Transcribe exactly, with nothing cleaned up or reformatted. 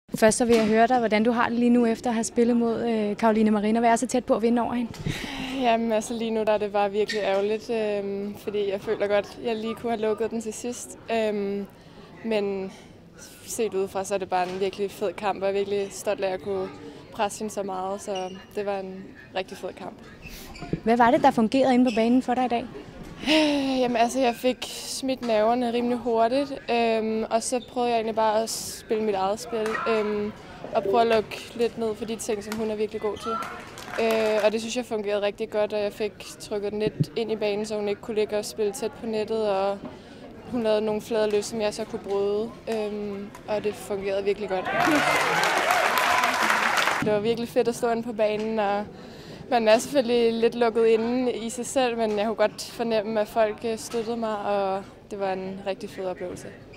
Først så vil jeg høre dig, hvordan du har det lige nu efter at have spillet mod øh, Caroline Marin, og være så tæt på at vinde over hende. Jamen altså lige nu der er det bare virkelig ærgerligt, øh, fordi jeg føler godt, at jeg lige kunne have lukket den til sidst. Øh, men set udefra, så er det bare en virkelig fed kamp, og jeg er virkelig stolt af at kunne presse hende så meget, så det var en rigtig fed kamp. Hvad var det, der fungerede inde på banen for dig i dag? Jamen altså, jeg fik smidt nerverne rimelig hurtigt, øhm, og så prøvede jeg egentlig bare at spille mit eget spil, øhm, og prøve at lukke lidt ned for de ting, som hun er virkelig god til. Øh, og det synes jeg fungerede rigtig godt, og jeg fik trykket den lidt ind i banen, så hun ikke kunne ligge og spille tæt på nettet, og hun lavede nogle flade løb, som jeg så kunne bryde, øhm, og det fungerede virkelig godt. Det var virkelig fedt at stå inde på banen, og man er selvfølgelig lidt lukket inde i sig selv, men jeg kunne godt fornemme, at folk støttede mig, og det var en rigtig fed oplevelse.